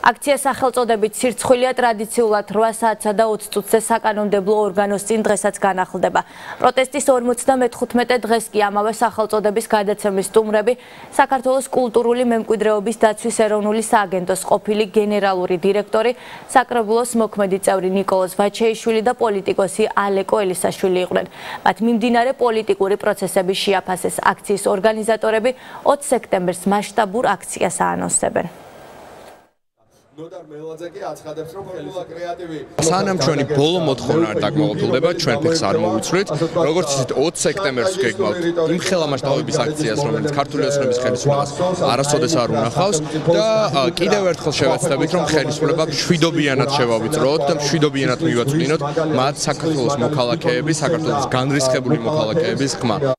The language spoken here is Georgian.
აქცია სახელწოდებით სირცხვილია ტრადიციულად 8 საათსა და 20 წუთზე საკანონმდებლო ორგანოს წინ დღესაც განახლდება. პროტესტის 55 დღეს კი ამავე სახელწოდების გადაცემის სტუმრები საქართველოს კულტურული მემკვიდრეობის დაცვის ეროვნული სააგენტოს ყოფილი გენერალური დირექტორი, საკრებულოს მოქმედი წევრი ნიკოლოზ ვაჩეიშვილი და პოლიტიკოსი ალეკო ელისაშვილი იყვნენ. მათ მიმდინარე პოლიტიკური პროცესების შეაფასეს აქციის ორგანიზატორები 20 სექტემბერს მასშტაბურ აქციას აანონსებენ. სანამ ჩვენი ბოლო მოთხოვნა არ დაკმაყოფილდება, ჩვენ ფეხს არ მოვიცვლით. როგორც ისეთ 20 სექტემბერს გეგმავთ იმ ხელამასშტაბების აქციას, რომელიც ქართული ოცნების ხელისუფლებას არასოდეს არ უნახავს და კიდევ ერთხელ შევეცდებით, რომ ხელისუფლება მშვიდობიანად შევავიწროთ და მშვიდობიანად მივაწვდინოთ მათ საქართველოს მოქალაქეების, საქართველოს განრისხებული მოქალაქეების ხმა.